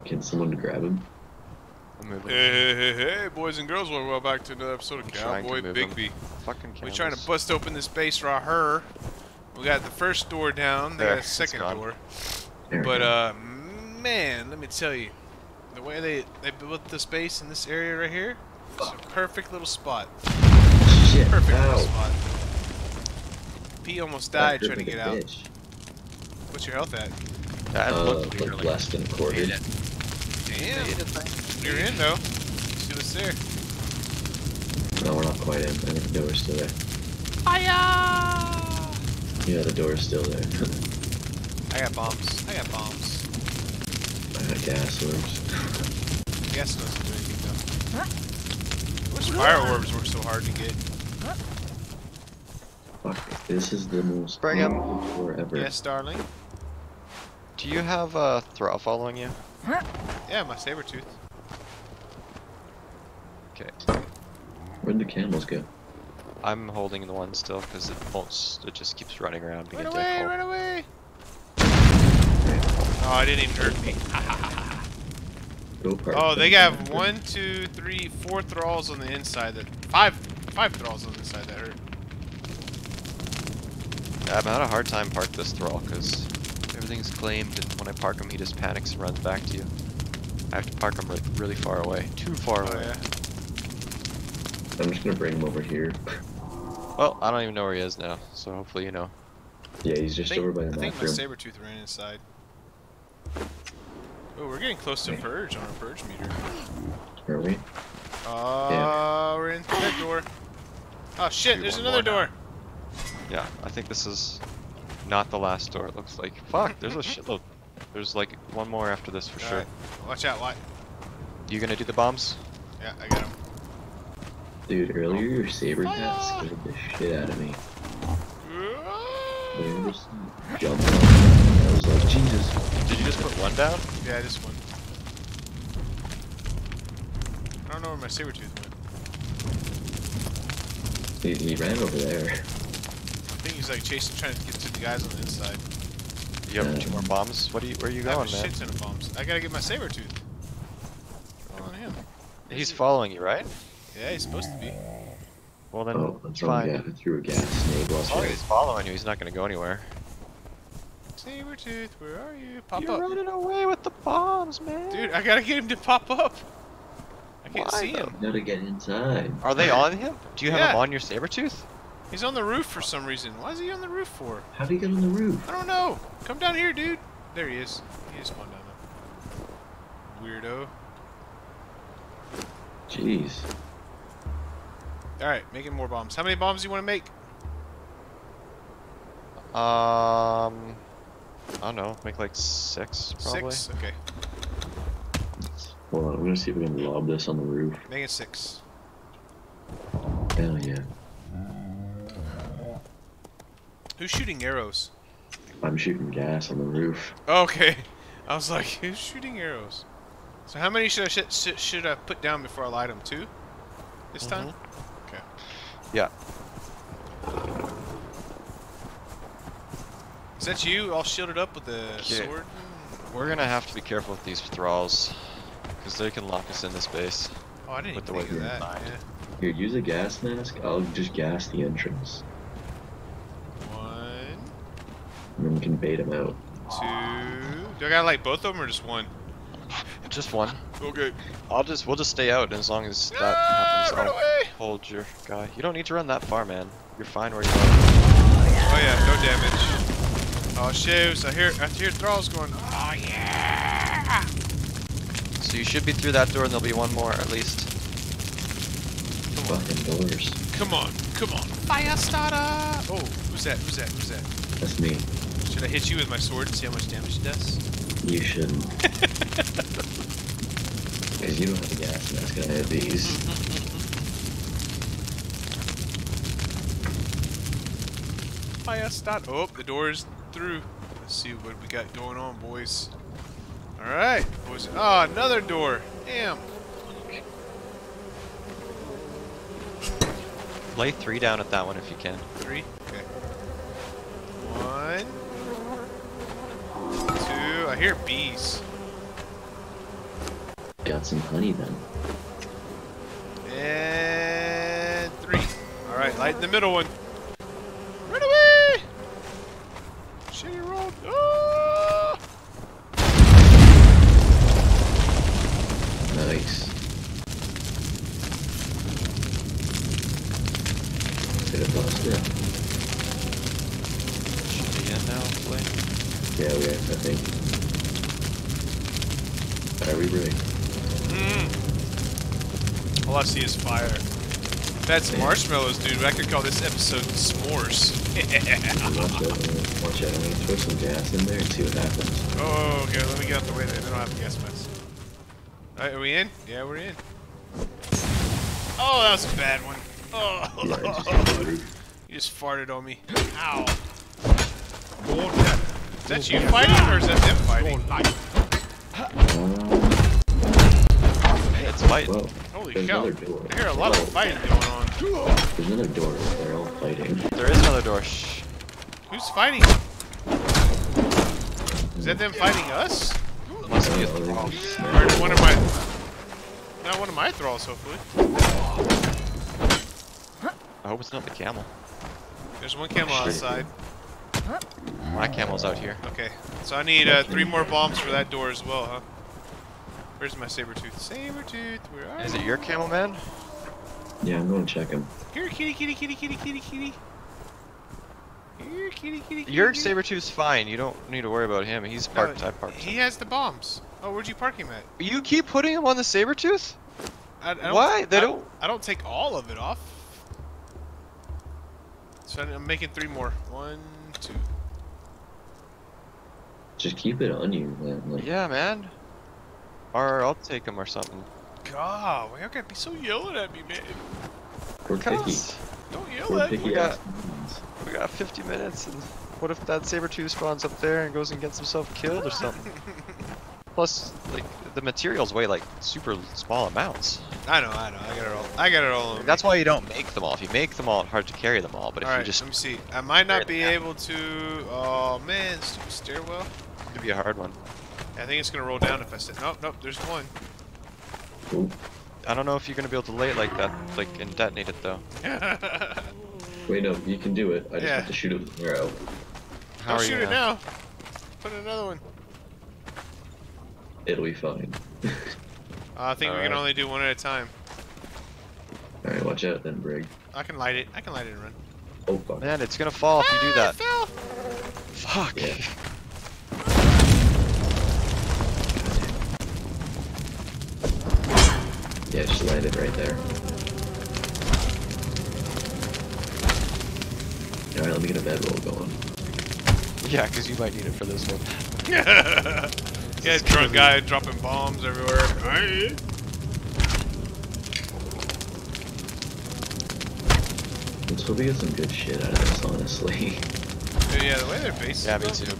Can someone grab him? Hey, boys and girls, welcome back to another episode of Cowboy Bigby. We're trying to bust open this base right here. We got the first door down, they got a second door. But, man, let me tell you, the way they built this base in this area right here, it's a perfect little spot. Shit, Perfect little spot. P almost died trying to get out. What's your health at? Like less than a quarter. Damn. You're in though. See what's there. No, we're not quite in. I think the door's still there. Fire! Yeah, the door's still there. I got bombs. I got bombs. I got gas orbs. Gas doesn't do anything though. Which fire orbs were so hard to get? Fuck, this is the most Bring him. door ever. Yes, darling. Do you have a thrall following you? Yeah, my saber tooth. Okay. Where'd the camels go? I'm holding the one still because it won't. It just keeps running around. Run away! Run away! Oh, it didn't even hurt me. Oh, they got 1, 2, 3, 4 thralls on the inside. That five thralls on the inside that hurt. Yeah, I've had a hard time park this thrall because everything's claimed, and when I park him, he just panics and runs back to you. I have to park him really far away. Too far away. Yeah. I'm just gonna bring him over here. Well, I don't even know where he is now, so hopefully you know. Yeah, he's just over by the map room. I think my saber tooth ran inside. Oh, we're getting close to purge on our purge meter. Are we? Yeah. We're in that door. Oh shit, there's another door. Yeah, I think this is not the last door, it looks like. Fuck, there's a shitload. There's like one more after this for sure. Right. Watch out, what? You gonna do the bombs? Yeah, I got him. Dude, earlier your saber cat scared the shit out of me. They just jumped on me. I was like, Jesus. Did you just put one down? Yeah, just one. I don't know where my saber tooth went. He ran over there. I think he's like trying to get to the guys on the inside. You have 2 more bombs? Where are you going, man? Shit ton of bombs. I gotta get my saber tooth. On him. He's following you, right? Yeah, he's supposed to be. Well then, it's fine. Yeah, I threw a gas snake As long as he's following you, he's not gonna go anywhere. Saber tooth, where are you? Pop You're up. running away with the bombs, man. Dude, I gotta get him to pop up. I can't see him. You gotta get inside. Are they on him? Do you have him on your saber tooth? He's on the roof for some reason. Why is he on the roof for? How'd he get on the roof? I don't know. Come down here, dude. There he is. He just spawned down there. Weirdo. Jeez. Alright, making more bombs. How many bombs do you want to make? I don't know. Make like 6, probably. 6? Okay. Hold on, I'm gonna see if we can lob this on the roof. Make it 6. Hell yeah. Who's shooting arrows? I'm shooting gas on the roof. Okay. I was like, who's shooting arrows? So how many should I put down before I light them? 2? This time? Okay. Yeah. Is that you all shielded up with the sword? We're gonna have to be careful with these thralls, because they can lock us in this base. Oh, I didn't with even think of that. Yeah. Here, use a gas mask. I'll just gas the entrance. 1, And then we can bait him out. 2. Do I gotta light both of them or just one? Just one. Okay. We'll just stay out, and as long as that happens, run I'll away! hold your guy. You don't need to run that far, man. You're fine where you are. Oh yeah, no damage. Oh shoot! I hear thralls going. Oh yeah! So you should be through that door, and there'll be one more at least. Fucking doors. Come on! Fire starter! Oh, who's that? That's me. Should I hit you with my sword and see how much damage it does? You shouldn't. Because you don't have a gas mask, I have these. Fire start. Oh, the door's through. Let's see what we got going on, boys. Alright, boys. Oh, another door. Damn. Lay 3 down at that one if you can. 3? Okay. 1, 2. I hear bees. Got some honey then. And 3. Alright, light in the middle one. Run away! Shitty roll. Oh! Nice. Could have lost it. Should be in now, hopefully. Yeah, we are, I think. Are we ready? All I see is fire. That's marshmallows, dude. I could call this episode s'mores. Watch out. I'm gonna throw some gas in there and see what happens. Oh, okay. Let me get out the way there. They don't have a gas mask. Alright, are we in? Yeah, we're in. Oh, that was a bad one. Oh, Yeah, you just farted on me. Ow. Is that you fighting or is that them fighting? It's fighting. Whoa. Holy There's cow. another door. I hear a lot of fighting going on. There's another door. They're all fighting. There is another door. Shh. Who's fighting? Is that them fighting us? It must be a Oh, thrall. Or one of my... Not one of my thralls, hopefully. I hope it's not the camel. There's one camel outside. My camel's out here. Okay. So I need 3 more bombs for that door as well, huh? Where's my saber-tooth? Saber-tooth, where are you? Is it your camel, man? Yeah, I'm going to check him. Here, kitty, kitty, kitty, kitty, kitty, kitty. Here, kitty, kitty, kitty. Your kitty. saber-tooth's fine. You don't need to worry about him. He's parked. I parked He him. has the bombs. Oh, where'd you park him at? You keep putting him on the saber-tooth? I don't, Why? They don't... I don't take all of it off. So I'm making 3 more. 1, 2. Just keep it on you, man. Like, Yeah, man. Or I'll take him or something. God, why you gotta be so yelling at me, man? we're picky. Because Don't yell We're at me. picky. we got- ass humans. we got 50 minutes, and what if that saber-tooth spawns up there and goes and gets himself killed or something? Plus, like, the materials weigh like super small amounts. I know. I got it all. I got it all on me. That's why you don't make them all. If you make them all, it's hard to carry them all. But if Alright, you just, let me see. I might not be Yeah. able to... Oh, man. Stupid stairwell. it could be a hard one. I think it's gonna roll down if I sit. Nope, nope, there's one. Ooh. I don't know if you're gonna be able to lay it like that, like and detonate it though. Wait, no, you can do it. I just Yeah. have to shoot it with an arrow. How Don't are shoot you it now. Put another one. It'll be fine. I think we can Alright. only do one at a time. Alright, watch out then, Brig. I can light it. I can light it and run. Oh, fuck. Man, it's gonna fall if you do that. It fell. Fuck. Yeah. Yeah, just landed right there. Alright, let me get a bedroll going. Yeah, because you might need it for this one. Yeah, drunk guy dropping bombs everywhere. Aye. Let's hope we get some good shit out of this, honestly. Dude, yeah, the way their base Yeah, is me built. too.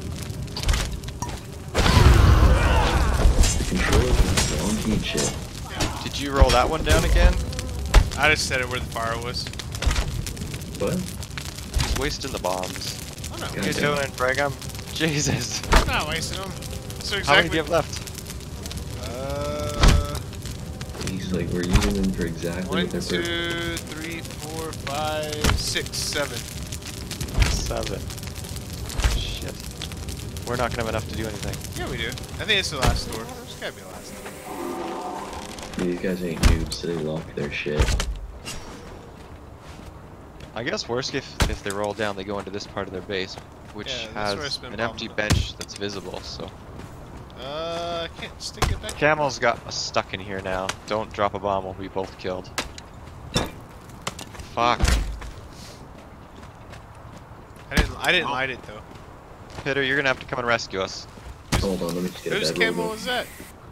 The controller is wonky shit. Did you roll that one down again? I just set it where the fire was. What? He's wasting the bombs. I'm not What are you wasting them. doing, Brigham? Jesus. I'm not wasting them. So How many do exactly. you have left? He's like, we're using them for exactly 1, what they're 2, 3, 4, 5, 6, 7. 7. Shit. We're not gonna have enough to do anything. Yeah, we do. I think it's the last door. There's gotta be a last door. These guys ain't noobs, so they lock their shit. I guess worst if they roll down, they go into this part of their base, which Yeah, that's where I has spent an empty bombs. bench that's visible. So I can't stick it back. Camel's got us stuck in here now. Don't drop a bomb, we'll be both killed. Fuck. I didn't light it though. Pitter, you're gonna have to come and rescue us. Hold on, let me just get a Whose bedroll camel going. was that?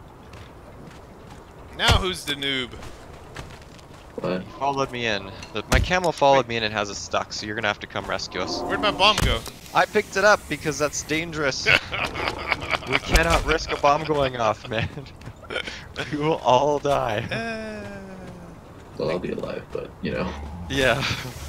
Now who's the noob? What? Followed me in. My camel followed me in and has us stuck, so you're gonna have to come rescue us. Where'd my bomb go? I picked it up because that's dangerous. We cannot risk a bomb going off, man. We will all die. Well, I'll be alive, but, you know. Yeah.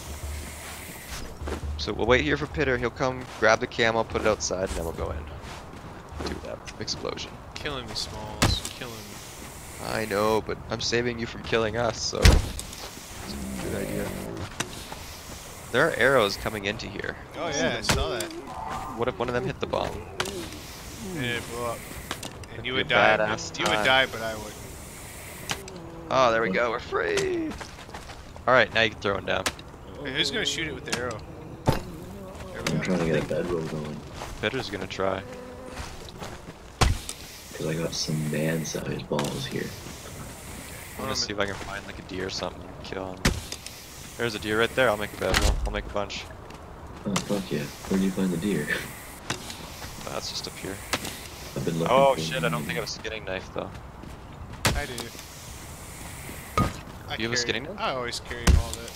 So we'll wait here for Pitter. He'll come grab the camel, put it outside, and then we'll go in. Do that explosion. Killing me, Smalls. Killing me. I know, but I'm saving you from killing us, so it's a good idea. There are arrows coming into here. Oh yeah, I saw that. What if one of them hit the bomb? And it blew up. And you would die. die. You would die, but I would. Oh, there we go. We're free. All right, now you can throw it down. Hey, who's gonna shoot it with the arrow? I'm trying to get a bedroll going. Pedro's gonna try. Because I got some man-sized balls here. I'm gonna see if I can find like a deer or something and kill him. There's a deer right there. I'll make a bedroll. I'll make a bunch. Oh, fuck yeah. Where'd you find the deer? That's just up here. I've been looking Oh for shit, I don't think I have a skinning knife though. I do. You have a skinning knife? I always carry all that.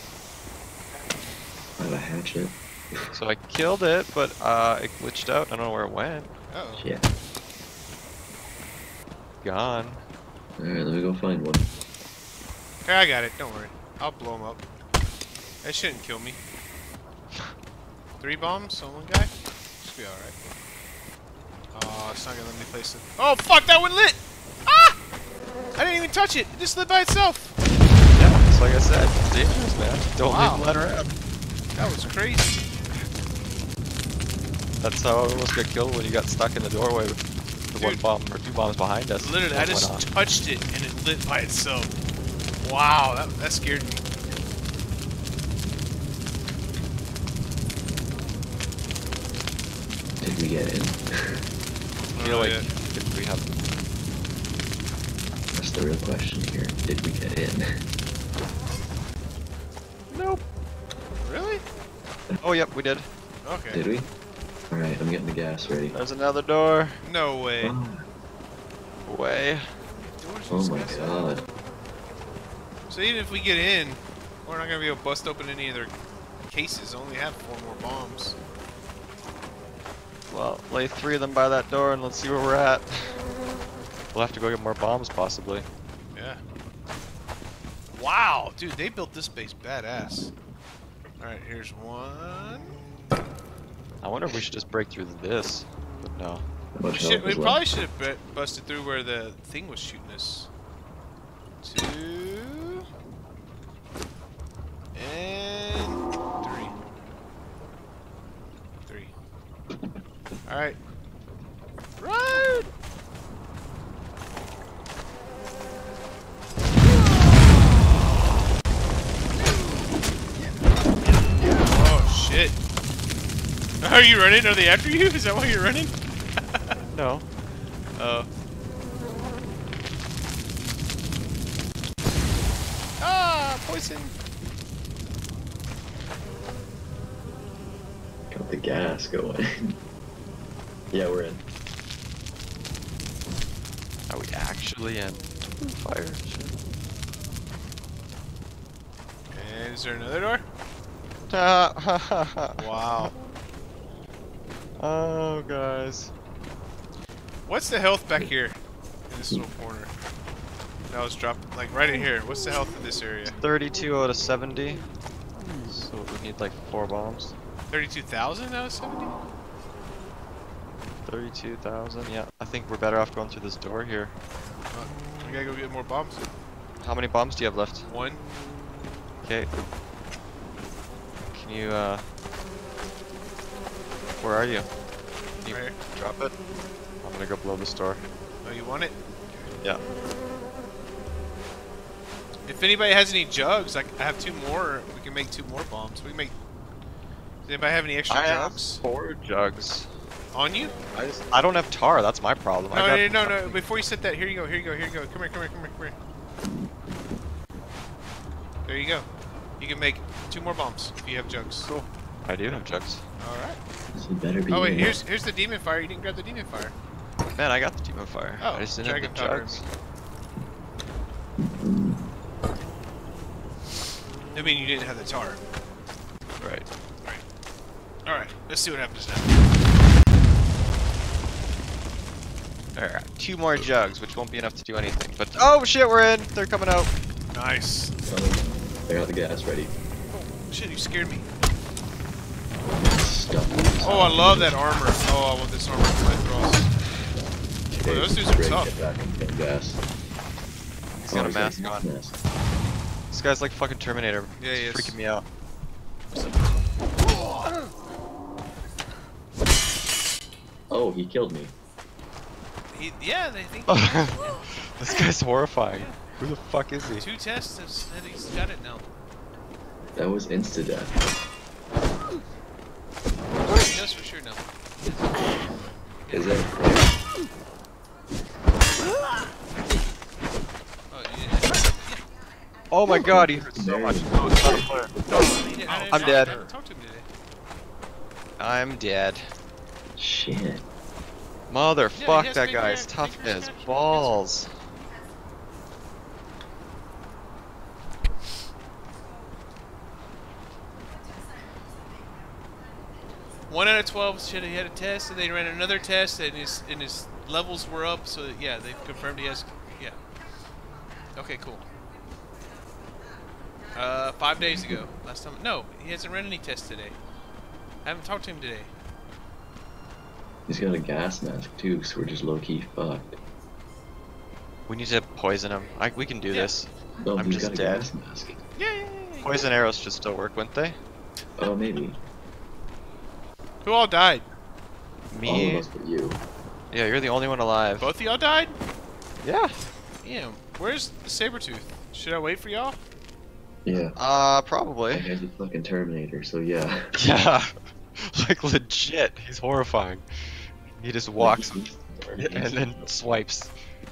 I have a hatchet. So I killed it, but it glitched out. I don't know where it went. Uh oh. Yeah. Gone. Alright, let me go find one. Hey, I got it. Don't worry. I'll blow him up. That shouldn't kill me. 3 bombs on one guy? Should be alright. Oh, it's not gonna let me place it. Oh, fuck! That one lit! Ah! I didn't even touch it. It just lit by itself. Yeah, it's like I said. It's dangerous, man. Don't leave them lying around. That was crazy. That's how I almost got killed when you got stuck in the doorway with the one bomb or 2 bombs behind us. Literally, I just touched it and it lit by itself. Wow, that scared me. Did we get in? I feel like if we have... That's the real question here. Did we get in? Nope. Really? Oh, yep, we did. Okay. Did we? Alright, I'm getting the gas ready. There's another door. No way. Oh, Way. oh my god. So even if we get in, we're not gonna be able to bust open any of their cases. Only have 4 more bombs. Well, lay 3 of them by that door and let's see where we're at. We'll have to go get more bombs, possibly. Yeah. Wow, dude, they built this base badass. Alright, here's one. I wonder if we should just break through this, but no. We probably should have busted through where the thing was shooting us. 2 and 3. Alright. Run! Oh shit. Are you running? Are they after you? Is that why you're running? No. Oh. Ah, poison. Got the gas going. Yeah, we're in. Are we actually in? Fire. Shit. And is there another door? Wow. Oh, guys. What's the health back here in this little corner? That was dropped, like right in here. What's the health of this area? 32 out of 70. So we need like 4 bombs. 32,000 out of 70? 32,000, yeah. I think we're better off going through this door here. We gotta go get more bombs. How many bombs do you have left? 1. Okay. Can you, where are you? Can you Right here. drop it? I'm gonna go blow this door. Oh, you want it? Yeah. If anybody has any jugs, like I have 2 more, we can make 2 more bombs. We can make. Does anybody have any extra jugs? I have 4 jugs. On you? I don't have tar. That's my problem. No. Before you set that, here you go. Come here. Come here. There you go. You can make 2 more bombs if you have jugs. Cool. I do have jugs. All right. This better be. Oh wait, here's the demon fire. You didn't grab the demon fire. Man, I got the demon fire. Oh, I just didn't have the dragon jugs. I mean, you didn't have the tar. Right. All right. Let's see what happens now. Alright, 2 more jugs, which won't be enough to do anything. But oh shit, we're in. They're coming out. Nice. I got the gas ready. Oh shit, you scared me. Stuff. Oh, I love that armor. Oh, I want this armor for my thralls. Oh, those dudes are tough. Get back and get gas. He's got a mask on. This guy's like fucking Terminator. Yeah, he is. Freaking me out. Oh, he killed me. Yeah, they think. This guy's horrifying. Yeah. Who the fuck is he? 2 tests have said he's got it now. That was insta-death. He knows for sure now. Is it? Oh my god, he hurt so much. I'm dead. Talk to him today. I'm dead. Shit. Motherfuck, Yeah, that guy's tough as balls. One out of 12 said he had a test, and they ran another test, and his levels were up. So that, yeah, they've confirmed he has. Yeah. Okay, cool. 5 days ago, last time. No, he hasn't run any tests today. I haven't talked to him today. He's got a gas mask too, so we're just low-key fucked. We need to poison him. We can do this. No, I'm he's just got a dead. gas mask. Yeah. Poison arrows should still work, wouldn't they? Oh, maybe. Who all died? Me. All of us but you. Yeah, you're the only one alive. Both of y'all died? Yeah. Damn. Where's the Sabretooth? Should I wait for y'all? Yeah. Probably. That guy's a fucking Terminator, so yeah. Yeah. Like legit, he's horrifying. He just walks and then swipes.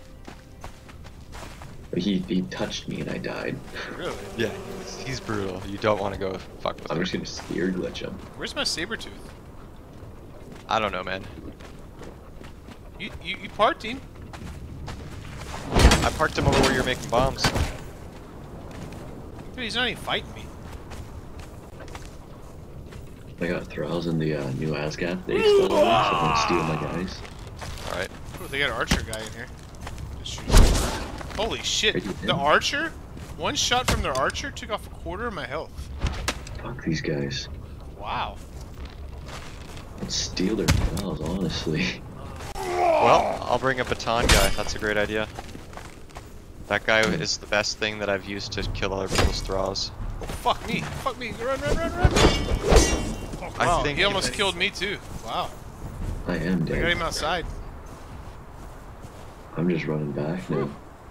He touched me and I died. Really? Yeah, he's brutal. You don't want to go fuck with him. I'm just gonna spear glitch him. Where's my Sabretooth? I don't know, man. You parked him. I parked him over where you're making bombs. Dude, he's not even fighting me. I got thralls in the new Asgard. They still so don't steal my guys. Alright. Oh, they got an archer guy in here. Just shoot. Holy shit! The archer? One shot from their archer took off a quarter of my health. Fuck these guys. Wow. Let's steal their thralls, honestly. Well, I'll bring a baton guy. That's a great idea. That guy is the best thing that I've used to kill other people's thralls. Oh, fuck me! Fuck me! Run! Oh, wow, he almost killed me too. Wow. I am dead. I got him outside. I'm just running back now.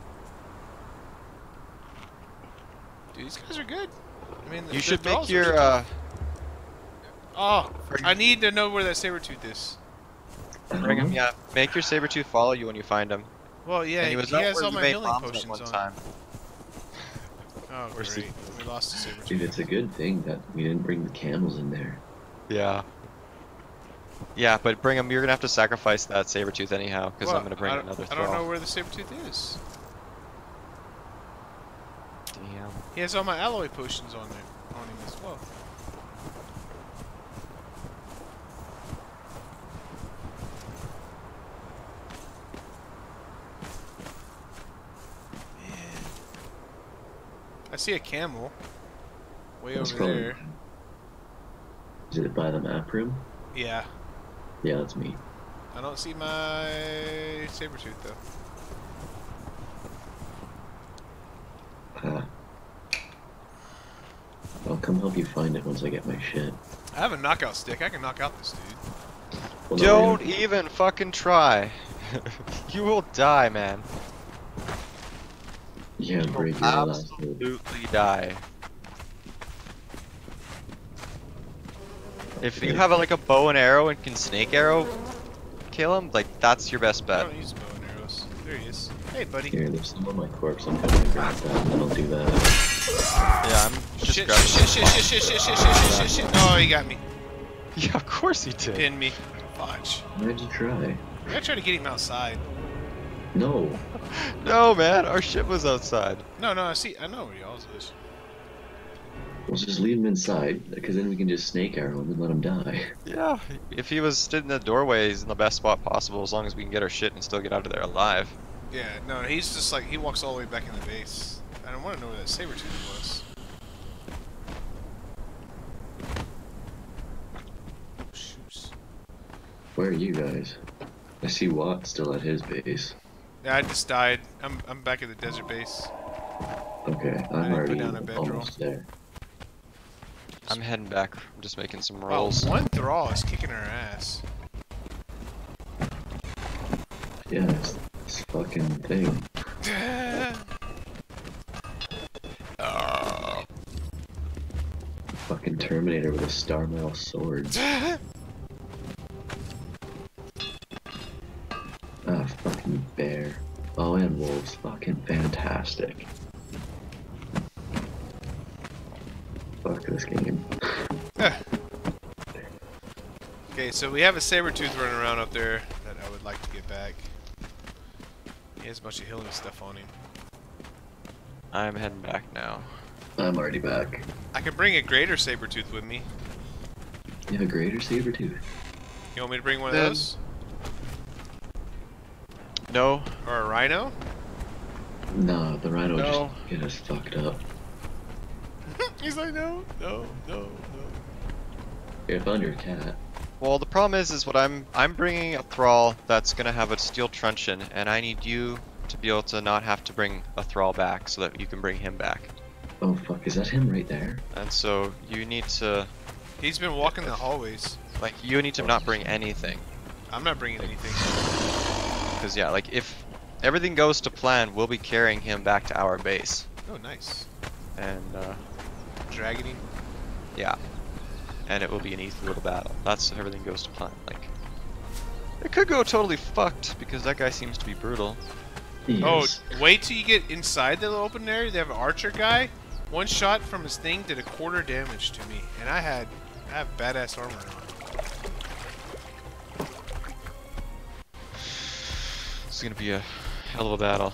Dude, these guys are good. I mean, you should make your Oh, I need to know where that Sabretooth is. Bring him, yeah. Make your Sabretooth follow you when you find him. Well, yeah, he has all my healing potions on. Time. Oh, great. We lost the Sabretooth. Dude, it's a good thing that we didn't bring the camels in there. Yeah. Yeah, but bring him. You're gonna have to sacrifice that Sabretooth anyhow, because I'm gonna bring another thrall. I don't know where the Sabretooth is. Damn. He has all my alloy potions on him as well. Man. I see a camel way over there. Is it by the map room? Yeah. Yeah, that's me. I don't see my Sabretooth though. I'll come help you find it once I get my shit. I have a knockout stick. I can knock out this dude. Well, don't even fucking try. You will die, man. Yeah, you break will your absolutely die. If you have like a bow and arrow and can snake arrow kill him, like that's your best bet. I don't use bow and arrows. There he is. Hey, buddy. Here, there's some on my corpse. I'm gonna grab that and then I'll do that. Yeah, I'm just shit. Oh, he got me. Yeah, of course he did. Pinned me. Fudge. Why'd you try? I gotta try to get him outside. No. No, man, our ship was outside. No, I know where y'all's is. We'll just leave him inside, because then we can just snake arrow him and let him die. Yeah, if he was stood in the doorway, he's in the best spot possible, as long as we can get our shit and still get out of there alive. Yeah, no, he's just like, he walks all the way back in the base. I don't want to know where that Sabretooth was. Oh, shoots. Where are you guys? I see Watt still at his base. Yeah, I just died. I'm back at the desert base. Okay, I'm already put down a bedroll. almost there. I'm heading back. I'm just making some Oh, rolls. one thrall is kicking our ass. Yeah, it's this fucking thing. Fucking Terminator with a star metal sword. Ah, fucking bear. Oh, and wolves. Fucking fantastic. Fuck this game. Okay, so we have a saber-tooth running around up there that I would like to get back. He has a bunch of healing stuff on him. I'm heading back now. I'm already back. I can bring a greater saber-tooth with me. You have a greater saber-tooth? You want me to bring one of those? No. Or a rhino? No, the rhino No. just get us fucked up. He's like, no. Here, I found your cat. Well, the problem is what I'm bringing a thrall that's gonna have a steel truncheon, and I need you to be able to not have to bring a thrall back, so that you can bring him back. Oh fuck, is that him right there? And so you need to, He's been walking the hallways. like, you need to not bring anything. I'm not bringing anything. Because yeah, like if everything goes to plan, we'll be carrying him back to our base. Oh, nice. And Dragging him. yeah, and it will be an easy little battle. That's if everything goes to plan. Like, it could go totally fucked because that guy seems to be brutal. Oh, wait till you get inside the open area. They have an archer guy. One shot from his thing did 1/4 damage to me, and I have badass armor on. It's gonna be a hell of a battle.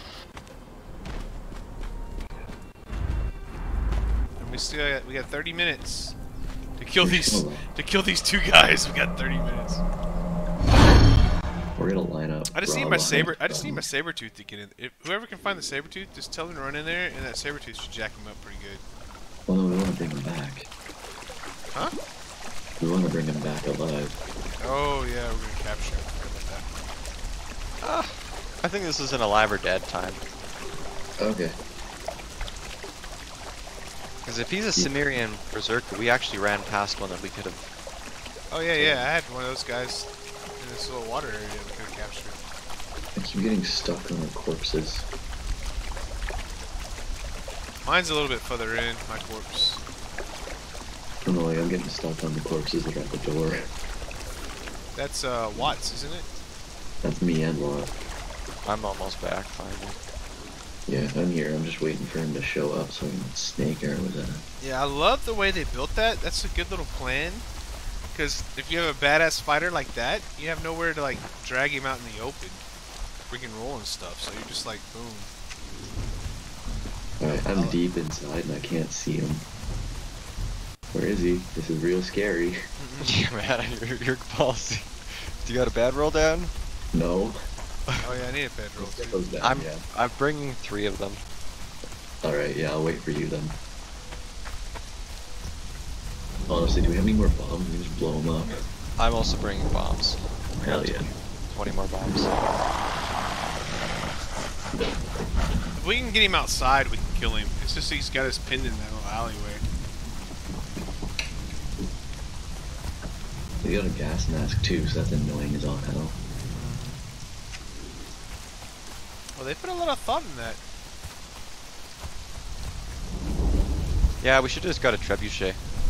And we got 30 minutes to kill these two guys. We got 30 minutes. We're gonna line up. I just need my saber-tooth to get in. If whoever can find the saber-tooth, just tell him to run in there, and that saber-tooth should jack him up pretty good. Well, no, we want to bring him back. Huh? We want to bring him back alive. Oh yeah, we're gonna capture him. I think this is an alive or dead time. Okay. Because if he's a Cimmerian berserker, we actually ran past one that we could have. Oh yeah, I had one of those guys in this little water area that we could have captured. I keep getting stuck on the corpses. Mine's a little bit further in, my corpse. I'm getting stuck on the corpses that are at the door. That's Watts, isn't it? That's me and Watt. I'm almost back finally. Yeah, I'm here. I'm just waiting for him to show up so I can snake arrow with that. Yeah, I love the way they built that. That's a good little plan. Because if you have a badass fighter like that, you have nowhere to like drag him out in the open, freaking roll and stuff. So you're just like, boom. Alright, I'm deep inside and I can't see him. Where is he? This is real scary. Yeah, man, you're ballsy. Do you got a bad roll down? No. Oh yeah, I need a bedroll too. I'm bringing 3 of them. Alright, yeah, I'll wait for you then. Honestly, do we have any more bombs? We can just blow them up. I'm also bringing bombs. Hell yeah. 20 more bombs. If we can get him outside, we can kill him. It's just he's got us pinned in that little alleyway. We got a gas mask too, so that's annoying as all hell. Well, they put a lot of thought in that. Yeah, we should have just got a trebuchet.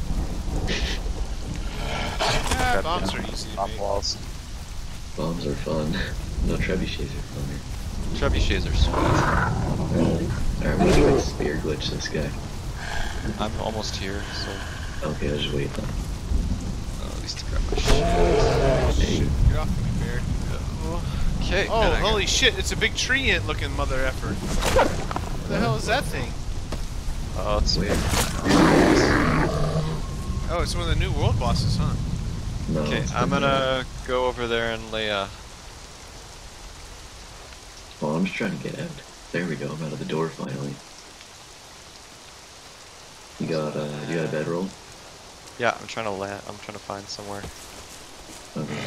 Yeah, bombs are easy to make. Walls. Bombs are fun. No, trebuchets are funner. Trebuchets are sweet. Alright, I'm gonna try to spear glitch this guy. I'm almost here, so Okay, I'll just wait then. at least to grab my shit. Hey, Get off me, bear. Okay. Oh, holy shit, it's a big tree ant looking mother effer. What the hell is that thing? Oh, it's weird. Oh, it's one of the new world bosses, huh? no, Okay, I'm gonna go over there and lay a... Oh, I'm just trying to get out. There we go, I'm out of the door finally. You got a bedroll? Yeah, I'm trying to land. I'm trying to find somewhere. Okay.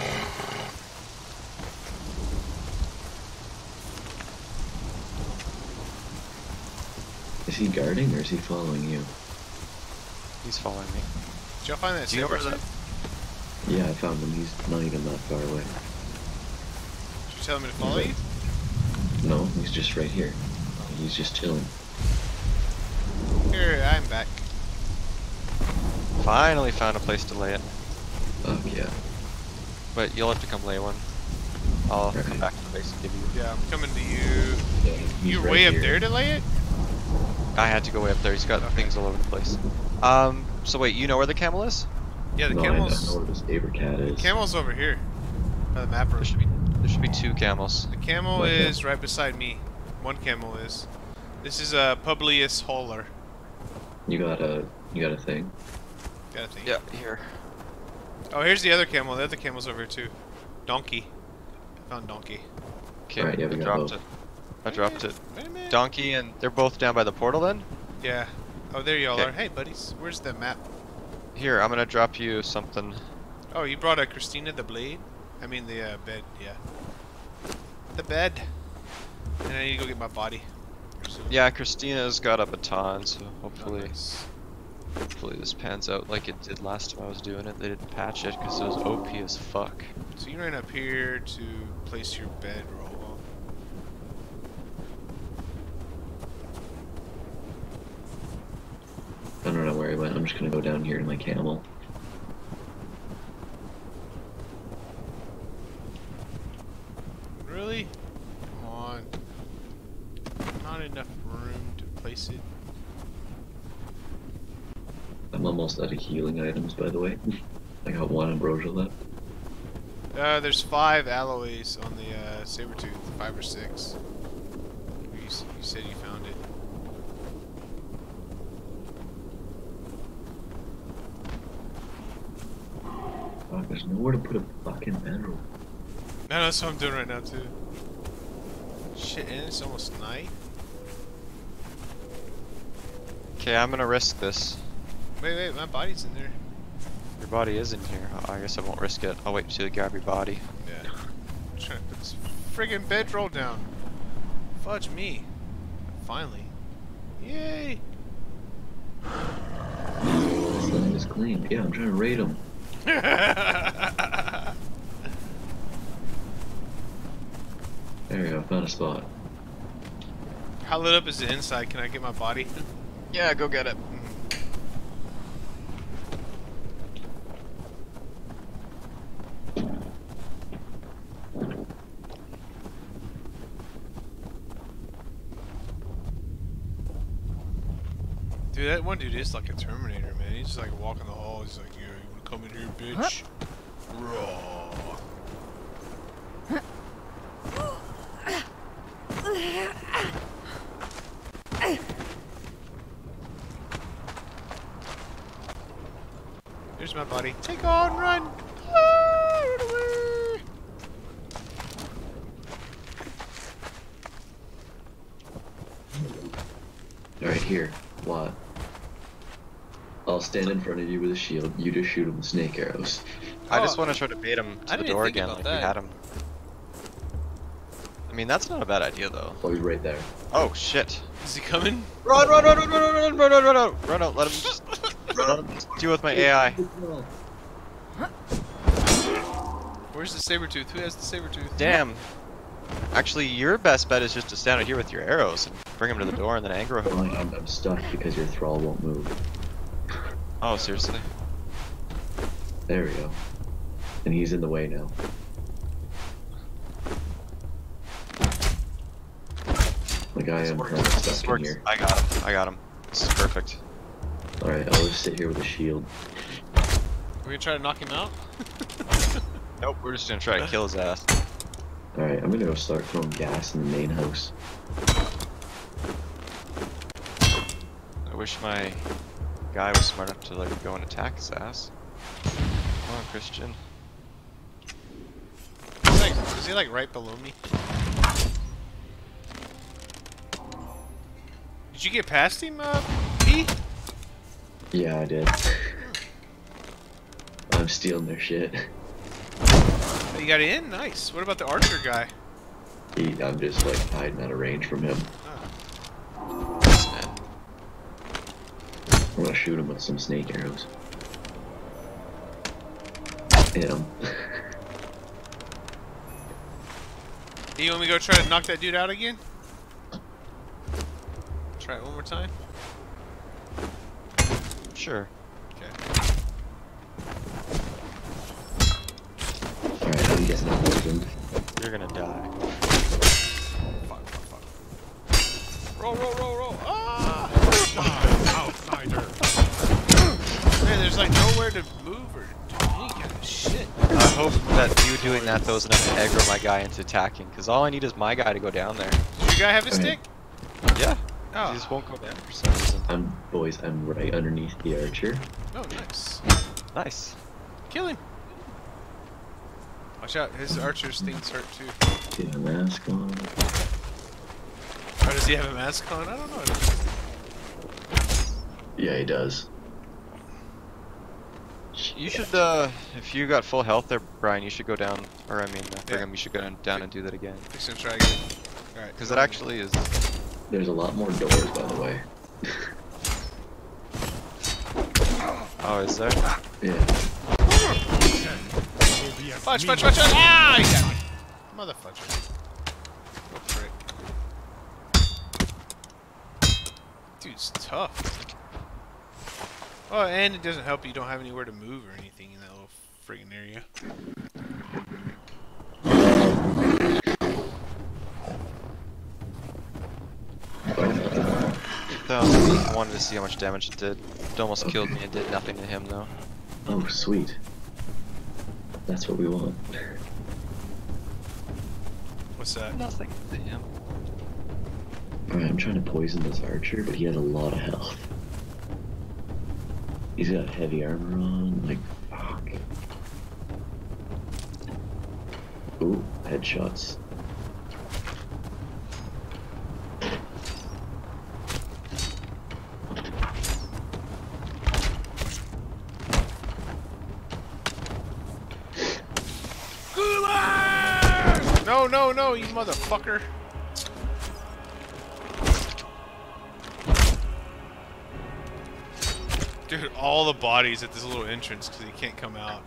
Is he guarding or is he following you? He's following me. Did y'all find that? Do you know where that? Yeah, I found him. He's not even that far away. Did you tell him to follow you? No, he's just right here. He's just chilling. Here, I'm back. Finally found a place to lay it. Oh, yeah. But you'll have to come lay one. I'll Okay. come back to the base and give you. Yeah, I'm coming to you. Yeah, You're right way up here. there to lay it? I had to go way up there. He's got things all over the place. So wait, you know where the camel is? Yeah, the No, camel's... I know where the saber cat is. The camel's over here. By the map room. There should be 2 camels. The camel Okay. is right beside me. One camel is. This is a Publius Hauler. You got a thing? Got a thing. Yeah, here. Oh, here's the other camel. The other camel's over here too. Donkey. I found donkey. Okay, Alright, yeah, we I got dropped both. it. I dropped it. Wait a minute. Donkey, and they're both down by the portal then? Yeah. Oh, there y'all Okay. are. Hey, buddies. Where's the map? Here, I'm gonna drop you something. Oh, you brought a Christina the blade? I mean the bed, yeah. The bed. And I need to go get my body. Yeah, Christina's got a baton, so hopefully, Nice. hopefully this pans out like it did last time I was doing it. They didn't patch it because it was OP as fuck. So you ran up here to place your bed roll. I don't know where he went. I'm just gonna go down here to my camel. Really? Come on. Not enough room to place it. I'm almost out of healing items, by the way. I got 1 ambrosia left. There's 5 alloys on the saber-tooth, 5 or 6. You said you found it. Fuck, there's nowhere to put a fucking bedroll. No, that's what I'm doing right now too. Shit, and it's almost night. Okay, I'm gonna risk this. Wait, my body's in there. Your body is in here. Oh, I guess I won't risk it. I'll wait until you grab your body. Yeah. I'm trying to put this friggin' bedroll down. Fudge me. Finally. Yay! This land is clean. Yeah, I'm trying to raid him. There we go, found a spot. How lit up is the inside? Can I get my body? Yeah, go get it. Dude, that one dude is like a Terminator, man. He's just like walking the hall. He's like, yeah, you wanna come in here, bitch? Raw. Here's my body. Take on, run! Ah, run away! Alright, here. What? I'll stand in front of you with a shield. You just shoot him with snake arrows. I just want to try to bait him I to the didn't door think again about like that. we had him. I mean, that's not a bad idea though. Oh, he's right there. Oh shit. Is he coming? Run, run, run, run, run, run, run, run, run, run out. Run out, let him just deal with my AI. Where's the saber-tooth? Who has the saber-tooth? Damn. Actually, your best bet is just to stand out here with your arrows and bring him to the door and then aggro Oh, him. I'm stuck because your thrall won't move. Oh, seriously? There we go. And he's in the way now. Like I am kind of This stuck in works. here. I got him. I got him. This is perfect. Alright, I'll just sit here with a shield. We're gonna try to knock him out? Nope, we're just gonna try to kill his ass. Alright, I'm gonna go start throwing gas in the main house. I wish my guy was smart enough to like go and attack his ass. Come on, Christian. Is he like right below me? Did you get past him, P? Yeah, I did. I'm stealing their shit. Oh, you got in? Nice. What about the archer guy? I'm just like hiding out of range from him. Oh. Yes, man. shoot him with some snake arrows. Hit him. You want me to go try to knock that dude out again? Try it one more time? Sure. Okay. Alright, I'm guessing that happened. You're gonna die. Fuck. Roll. Ah! Outsider. Man, there's like nowhere to move or do any kind of shit. I hope that you doing that though is enough to aggro my guy into attacking, because all I need is my guy to go down there. Does your guy have a stick? Yeah. Oh. He just won't go down for some reason. I'm right underneath the archer. Oh, nice. Nice. Kill him. Watch out, his archer's things hurt too. Get a mask on. Or does he have a mask on? I don't know. Yeah, he does. You should, if you got full health there, Brian, you should go down, or I mean, Brigham, you should go down and do that again. Fix him, try again. Alright. Because it actually is... There's a lot more doors, by the way. Oh, is there? Yeah. Fudge! Ah! He got me. Motherfucker. Oh, frick. Dude's tough. Oh, and it doesn't help you don't have anywhere to move or anything in that little friggin' area. I wanted to see how much damage it did. It almost killed me. It did nothing to him, though. Oh, sweet. That's what we want. What's that? Nothing to him. Alright, I'm trying to poison this archer, but he has a lot of health. He's got heavy armor on, like, fuck. Ooh, headshots. No, you motherfucker. Dude, all the bodies at this little entrance because he can't come out.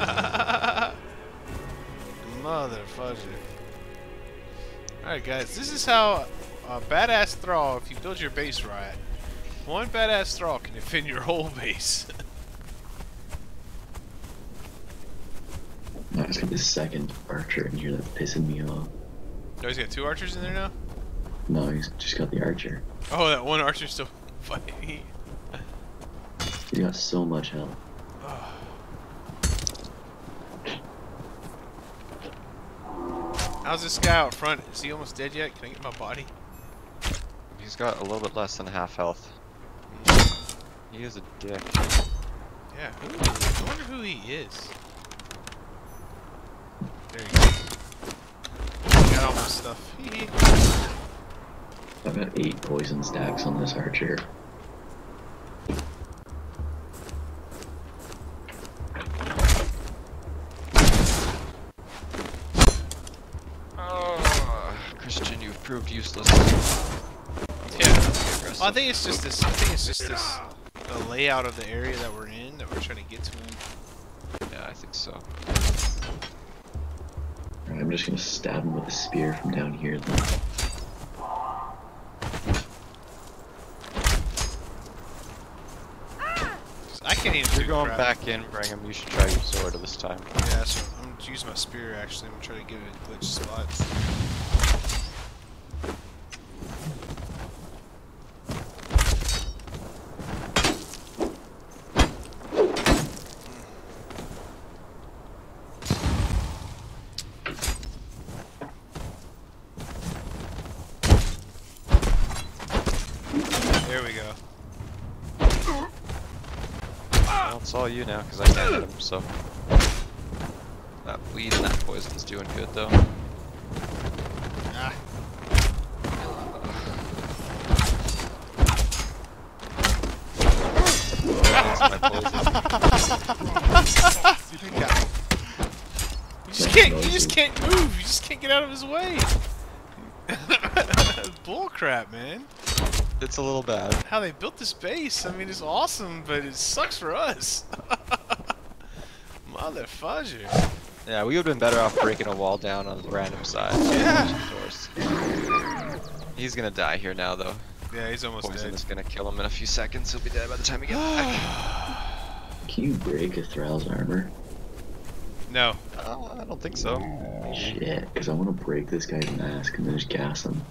Motherfucker. Alright guys, this is how a badass thrall, if you build your base right, one badass thrall can defend your whole base. I just got this second archer in here that's pissing me off. Oh, he's got two archers in there now? No, he's just got the archer. Oh, that one archer's still fighting. He's got so much health. How's this guy out front? Is he almost dead yet? Can I get my body? He's got a little bit less than half health. He is a dick. Yeah, I wonder who he is. There he goes. Got all my stuff. I've got 8 poison stacks on this archer. Christian, you've proved useless. Yeah. Well, I think it's just this. The layout of the area that we're in that we're trying to get to him. Yeah, I think so. Alright, I'm just gonna stab him with a spear from down here then. I can't even. If you're going back in, Brigham, you should try your sword this time. Yeah, so I'm gonna use my spear actually. I'm gonna try to give it a glitch spot. There we go. Well, it's all you now, because I can't hit him, so... That weed and that poison's doing good, though. Ah. That's my poison. You just can't move. You just can't get out of his way. Bull crap, man. It's a little bad. How they built this base, I mean, it's awesome, but it sucks for us. Mother fudger. Yeah, we would have been better off breaking a wall down on the random side. Yeah. He's gonna die here now, though. Yeah, he's almost Poison dead. is gonna kill him in a few seconds. He'll be dead by the time we get back. Can you break a thrall's armor? No. I don't think so. Shit, because I want to break this guy's mask and then just gas him.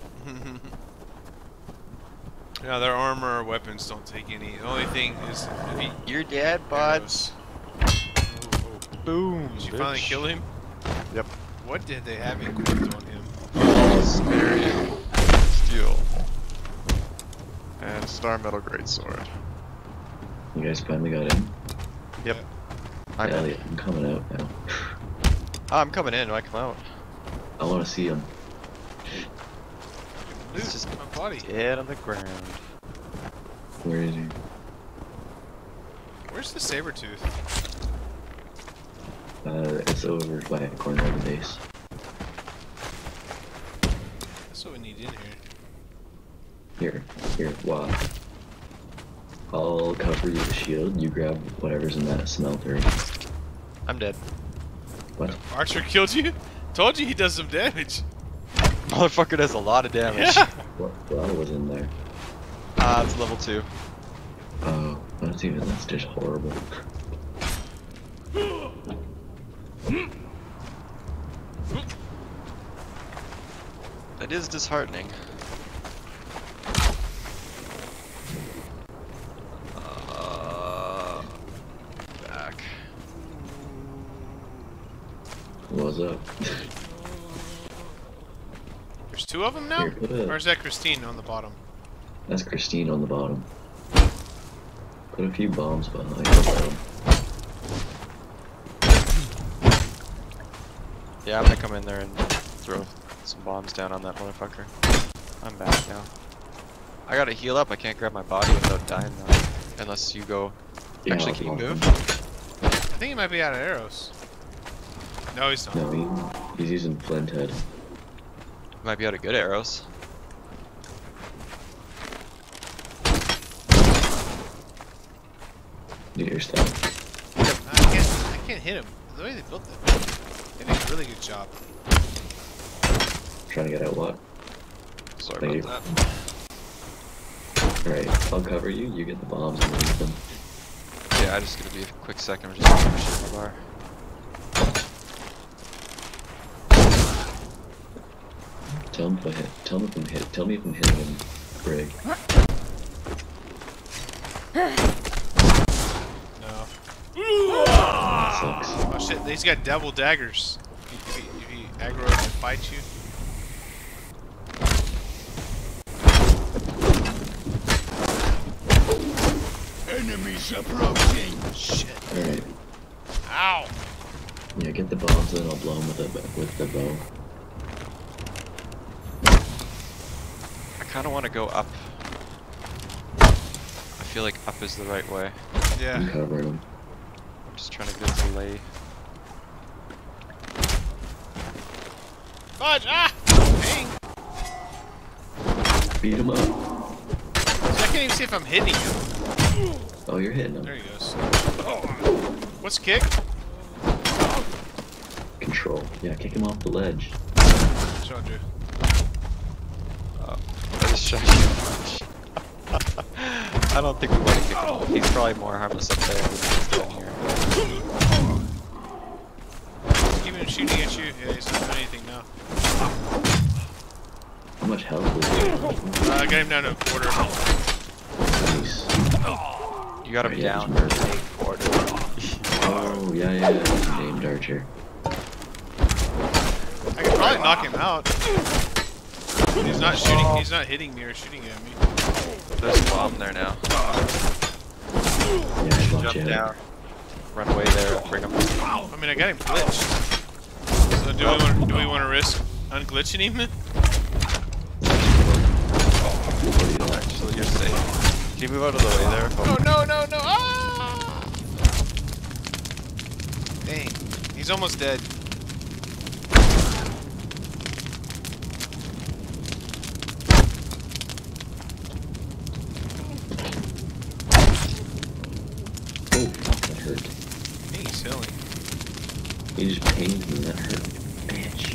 Yeah, their armor or weapons don't take any. The only thing is, You're dead, bud. Boom. Did you finally kill him? Yep. What did they have equipped on him? Sparing steel and star metal greatsword. You guys finally got in? Yep. I'm Elliot, I'm coming out now. I'm coming in. Do I come out? I want to see him. It's just my body. Dead on the ground. Where is he? Where's the saber tooth? It's over by a corner of the base. That's what we need in here. Here, wow. I'll cover you with a shield. You grab whatever's in that smelter. I'm dead. What? Archer killed you? Told you he does some damage. Motherfucker does a lot of damage. Yeah. What was in there? It's level 2. Oh, that's just horrible. It is disheartening. Back. What's up? There's 2 of them now? Here, Or is that Christine on the bottom? That's Christine on the bottom. Put a few bombs behind the bottom. Yeah, I'm gonna come in there and throw some bombs down on that motherfucker. I'm back now. I gotta heal up. I can't grab my body without dying though. Unless you go. Yeah, Actually, can you move? I think he might be out of arrows. No, he's not. No, he's using flint head. Might be out of good arrows. Do your stuff. I can't hit him. The way they built it. They did a really good job. Trying to get out what? Sorry Thank about you. that. Alright, I'll cover you. You get the bombs and leave them. Yeah, I just gonna be a quick second. I'm just gonna shit in the bar. Tell me if I'm hitting him, Greg. No. That sucks. Oh shit, he's got double daggers. If he aggro and fight you. Enemies approaching. Shit. Alright. Ow! Yeah, get the bombs, then I'll blow them with the bow. I kind of want to go up. I feel like up is the right way. Yeah. I'm covering them. I'm just trying to get the lay. Fudge! Ah! Dang! Beat him up. I can't even see if I'm hitting him. Oh, you're hitting him. There he goes. What's kick? Control. Yeah, kick him off the ledge. Show Drew. I just shot you. I don't think we want to kick him off. He's probably more harmless up there than he is down here. Even shooting at you, yeah, he's not doing anything now. How much health was he? I got him down to a quarter. Nice. You got him Right, down yeah, to a quarter. Oh, yeah, named Archer. I could probably knock him out. He's not shooting, he's not hitting me or shooting at me. There's a bomb there now. Yeah, watch Jump out. down. Run away there and bring him. I mean, I got him glitched. So do we want to risk unglitching him? Actually, you're safe. Can you move out of the way there? Oh no! Ah! Dang, he's almost dead. hurt. He's healing. He just pained me, that hurt. Bitch.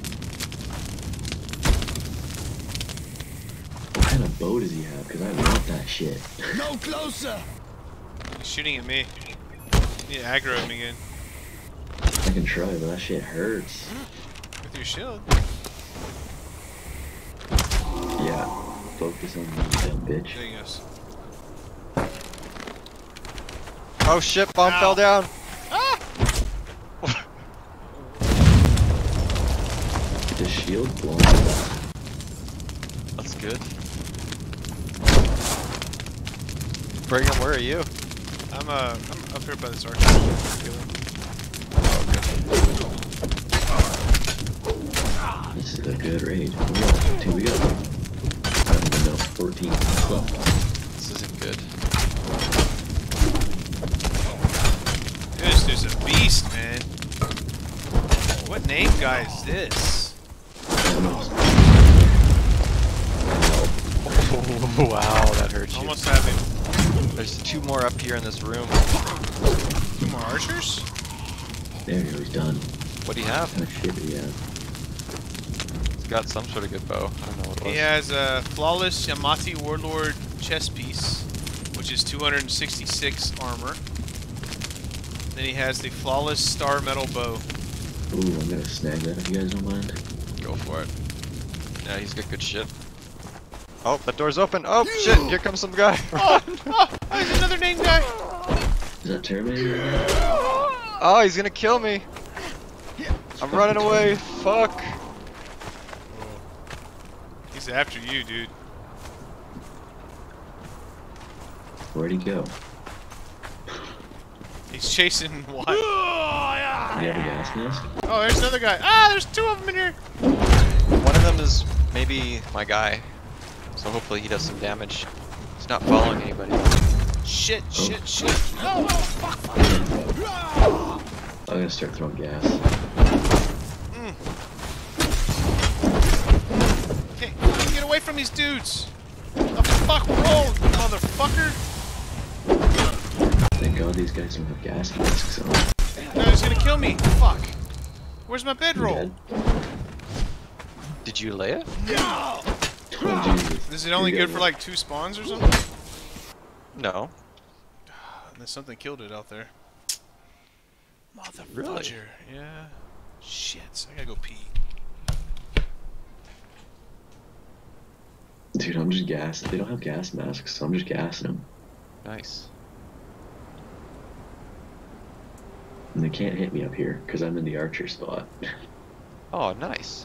What kind of bow does he have? Because I want that shit. No closer! He's shooting at me. You need to aggro him again. I can try, but that shit hurts. With your shield. Yeah. Focus on me, dumb bitch. There he goes. Oh shit, bomb fell down! Ah! The shield blown up. That's good. Brigham, where are you? I'm up here by this archer. This is a good raid. We got I don't even know, 14. This isn't good. This dude's a beast, man. What name guy is this? Oh, wow, that hurt you. Almost have him. There's 2 more up here in this room. 2 more archers? There you go, he's done. What do you have? What kind of shit do you have? He's got some sort of good bow. I don't know what it was. He has a flawless Yamati Warlord chest piece, which is 266 armor. Then he has the flawless star metal bow. Ooh, I'm gonna snag that if you guys don't mind. Go for it. Yeah, he's got good shit. Oh, that door's open. Oh, shit, here comes some guy. There's another name guy. Is that Terminator right now? Oh, he's gonna kill me. I'm running away. Fuck. He's after you, dude. Where'd he go? He's chasing what? Do you have a gas mask? Oh, there's another guy. Ah, there's 2 of them in here. One of them is maybe my guy. So hopefully he does some damage. He's not following anybody. Shit, shit, shit. I'm gonna start throwing gas. Okay, get away from these dudes. The fuck roll, motherfucker. Thank God these guys don't have gas masks on. No, he's gonna kill me. Fuck. Where's my bedroll? Dead. Did you lay it? Oh, Jesus. Is it only good for like 2 spawns or something? No. There's something killed it out there. Motherfucker. Really? Yeah. Shit. I gotta go pee. Dude, I'm just gassing. They don't have gas masks, so I'm just gassing them. Nice. And they can't hit me up here, because I'm in the archer spot. Oh, nice.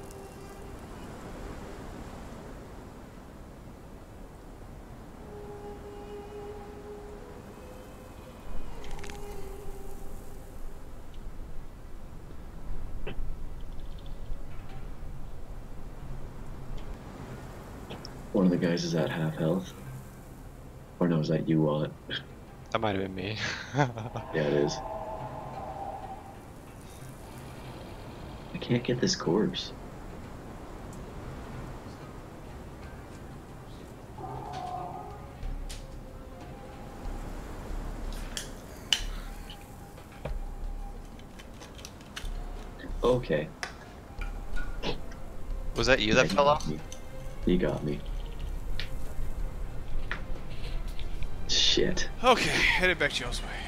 One of the guys is at half health. Or no, is that you, Wallet? That might have been me. Yeah, it is. I can't get this corpse. Okay. Was that you that fell off? You got me. Shit. Okay, headed back y'all's way.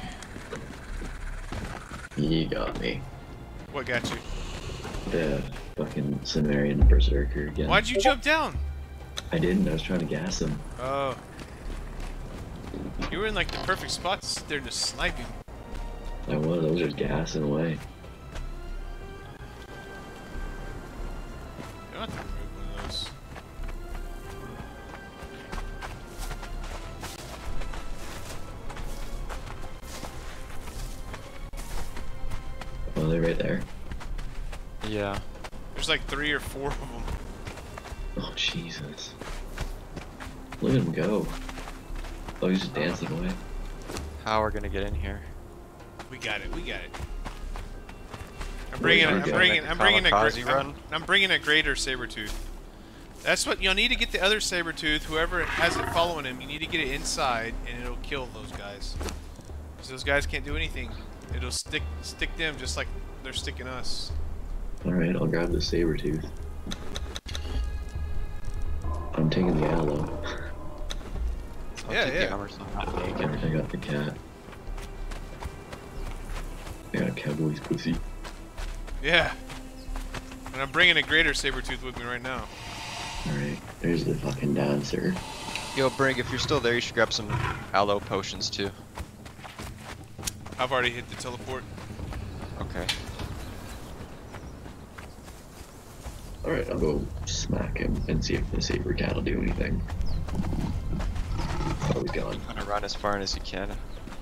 You got me. What got you? The fucking Sumerian berserker again. Why'd you jump down? I didn't, I was trying to gas him. Oh. You were in like the perfect spot to sit there to snipe him. I was just gassing away. You don't have to remove one of those. Oh, they're right there. Yeah. There's like 3 or 4 of them. Oh, Jesus. Look at him go. Oh, he's just dancing away. How are we gonna get in here? We got it. We got it. I'm bringing a greater saber-tooth. That's what you'll need to get the other saber-tooth. Whoever has it following him, you need to get it inside, and it'll kill those guys. 'Cause those guys can't do anything. It'll stick them just like they're sticking us. Alright, I'll grab the saber tooth. I'm taking the aloe. Yeah. I got the cat. I got a cowboy's pussy. Yeah. And I'm bringing a greater saber tooth with me right now. Alright, there's the fucking dancer. Yo, Brig, if you're still there, you should grab some aloe potions too. I've already hit the teleport. Okay. Alright, I'll go smack him and see if the saber cat will do anything. Oh, he's gone. Trying to run as far as you can.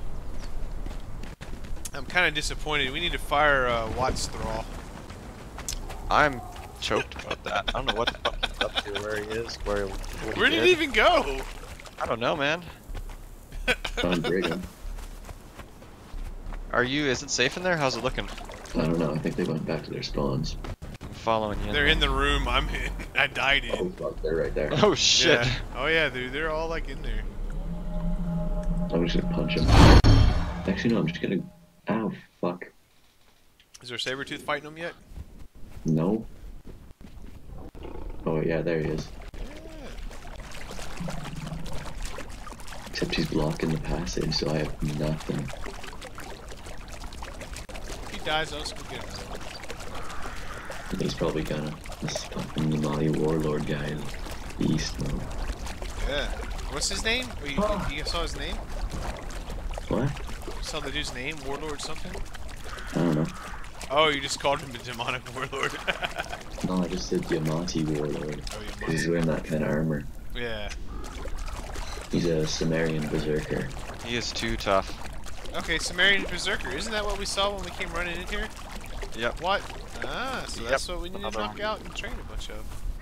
I'm kind of disappointed. We need to fire Watt's thrall. I'm choked about that. I don't know what the fuck he's up to, where he is, Where did he even go? I don't know, man. Trying to brig him. Is it safe in there? How's it looking? I don't know, I think they went back to their spawns. I'm following you. They're in the room I'm in. I died in. Oh fuck, they're right there. Oh shit. Yeah. Oh yeah, dude, they're all like in there. I'm just gonna punch him. Actually no, I'm just gonna... Ow, fuck. Is there Sabretooth fighting them yet? No. Oh yeah, there he is. Except he's blocking the passage, so I have nothing. If he dies, I'll just go get him. He's probably gonna. This fucking Yamati warlord guy is beast mode. Yeah. What's his name? Oh, you saw his name? What? You saw the dude's name? Warlord something? I don't know. Oh, you just called him a demonic warlord. No, I just said Yamati warlord. Oh, Yamati. Because he's wearing that kind of armor. Yeah. He's a Sumerian berserker. He is too tough. Okay, Sumerian berserker. Isn't that what we saw when we came running in here? Yep. What? Ah, so that's what we need to knock out and train a bunch of.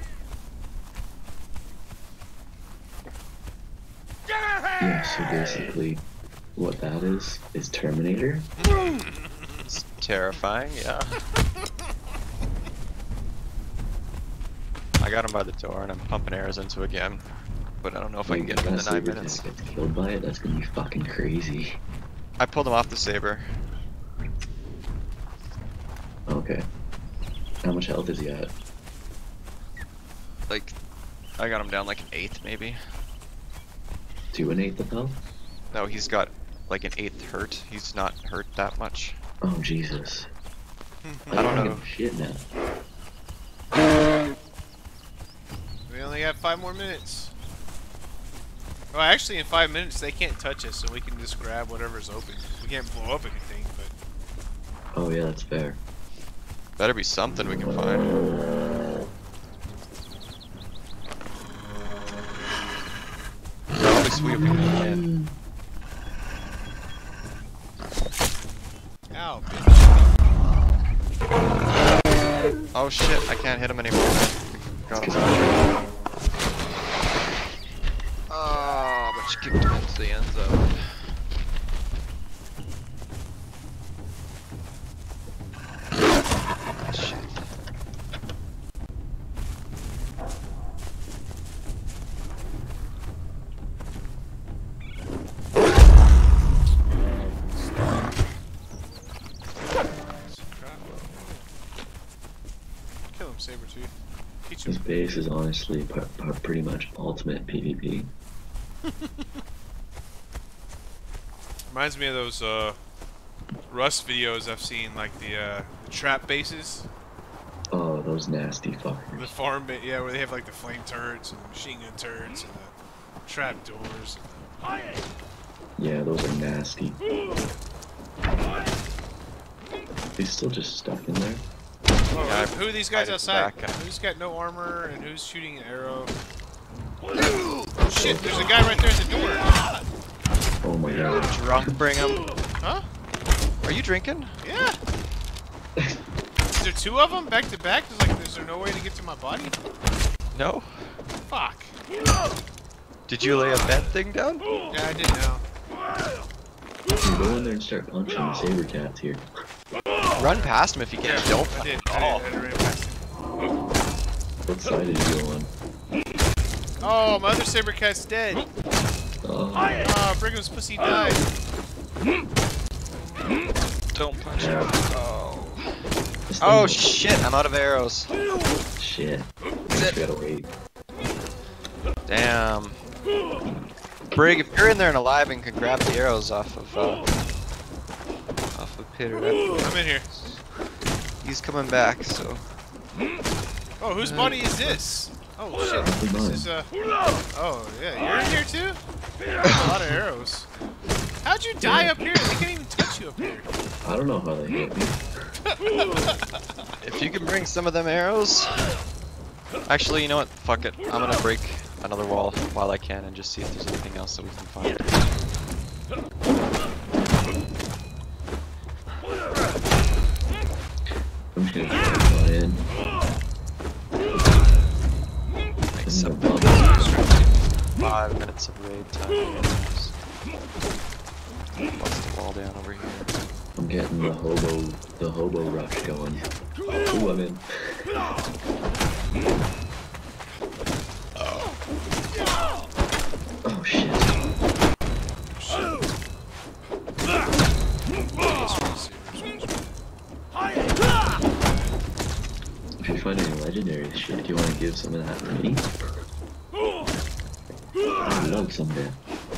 Yeah, so basically, what that is Terminator. It's terrifying, yeah. I got him by the door and I'm pumping arrows into it again. But I don't know if I can get him in the 9 minutes. Gets killed by it, that's gonna be fucking crazy. I pulled him off the saber. Okay. How much health is he at? Like, I got him down like an 8th maybe. 2 1/8 of health? No, he's got like an 8th hurt. He's not hurt that much. Oh Jesus. I don't know. Shit now. We only got 5 more minutes. Well, actually, in 5 minutes they can't touch us, so we can just grab whatever's open. We can't blow up anything, but. Oh yeah, that's fair. Better be something we can find. Probably sweeping again. Ow, bitch. Oh shit, I can't hit him anymore. Got him. Oh, but you kicked him into the end zone. Shit. Kill him, Sabretooth. Teach This him. base is honestly pretty much ultimate PvP. Reminds me of those Rust videos I've seen, like the trap bases. Oh, those nasty fuckers. The farm bit, yeah, where they have like the flame turrets and the machine gun turrets and the trap doors. Yeah, those are nasty. He's still just stuck in there. Oh, Yeah, who are these guys outside? back. Who's got no armor and who's shooting an arrow? Oh shit, there's a guy right there at the door. Oh my god. Drunk, bring him. Huh? Are you drinking? Yeah. Is there 2 of them back to back? Is there no way to get to my body? No. Fuck. Did you lay a bed thing down? Yeah, I did now. You go in there and start punching the saber cats here. Run past him if you can. Don't. I did. I ran past him. What side did you go on? Oh, my other saber cat's dead. Oh, Oh, Brigham's pussy died. Don't punch Yeah. him. Oh. This Oh thing- shit, I'm out of arrows. Shit. Just gotta wait. Damn. Brig, if you're in there and alive and can grab the arrows off of Pitter, I'm in here. he's coming back, so. Oh, whose body is this? Oh shit, this is oh yeah, you're in here too? A lot of arrows. How'd you die up here? They can't even touch you up here. I don't know how they hit me. If you can bring some of them arrows. Actually, you know what? Fuck it. I'm gonna break another wall while I can and just see if there's anything else that we can find. I'm just gonna fly in. Make some 5 minutes of raid time. Bust the wall down over here. I'm getting the hobo rush going. Ooh, I'm in. Oh shit. If you find any legendary shit, do you want to give some of that to me? I'd love some there.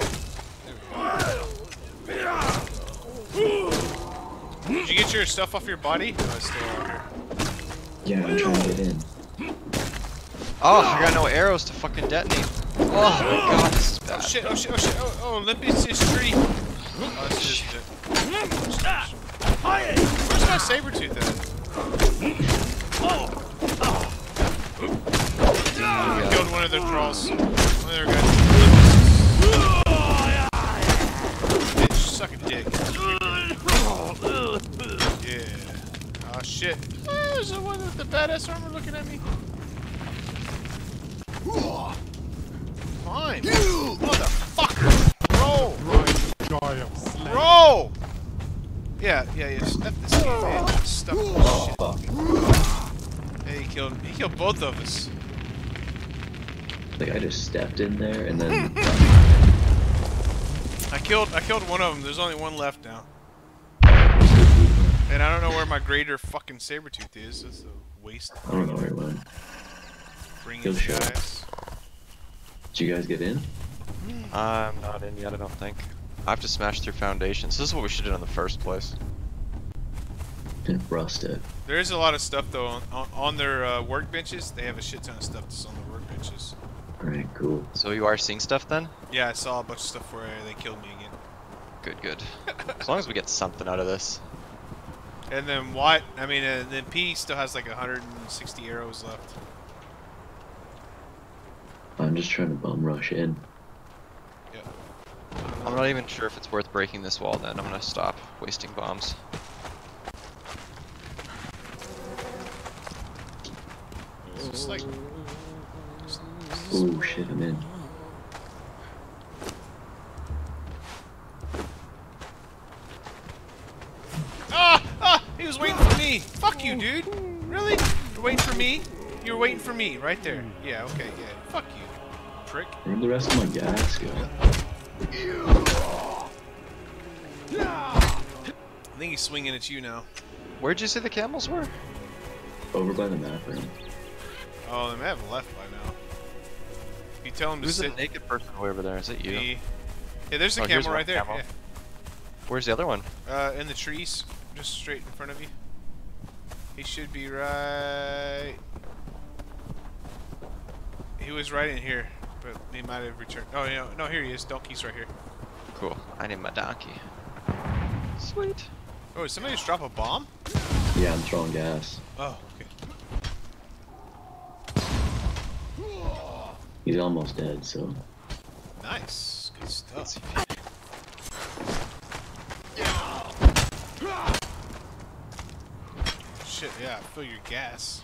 Did you get your stuff off your body? Oh, it's still out here. Yeah, I'm trying to get in. Oh, I got no arrows to fucking detonate. Oh my god, this is bad. Oh shit, oh shit, oh shit, oh Olympus is tree. Oh, it's just it. Where's my saber tooth at? I killed one of their thralls. One of their guys. Bitch, suck a dick. Yeah. Oh shit. Oh, there's the one with the badass armor looking at me. Fine. Motherfucker. Roll. Roll. Yeah. Step this game, man. Stuff this shit. Yeah, he killed both of us. Like I just stepped in there and then. I killed one of them. There's only one left now. And I don't know where my greater fucking saber-tooth is. It's a waste. I don't know where it went. Bring Kill in shot. guys. Did you guys get in? I'm not in yet, I don't think. I have to smash through foundations. This is what we should have done in the first place. Rust it. There is a lot of stuff though on their workbenches. They have a shit ton of stuff that's on their workbenches. Alright, cool. So you are seeing stuff then? Yeah, I saw a bunch of stuff where they killed me again. Good. As long as we get something out of this. And then what? I mean, then P still has like 160 arrows left. I'm just trying to bum rush in. Yeah. I'm not even sure if it's worth breaking this wall then. I'm gonna stop wasting bombs. It's just like... Oh shit, I'm in. Ah! He was waiting for me! Fuck you, dude! Really? You're waiting for me? You were waiting for me, right there. Yeah, okay, yeah. Fuck you, prick. Where'd the rest of my gas go? I think he's swinging at you now. Where'd you say the camels were? Over by the map ring. Oh, they may have left by now. You tell him to Who's sit. the naked person way over there? Is it you? Me. Yeah, there's a Oh, here's camel one right there. camel. Where's the other one? Yeah. In the trees, just straight in front of you. He should be right. He was right in here, but he might have returned. Oh, no, here he is. Donkey's right here. Cool. I need my donkey. Sweet. Oh, did somebody just drop a bomb? Yeah, I'm throwing gas. Oh, okay. He's almost dead, so. Nice. Good stuff. Shit, yeah, fill your gas.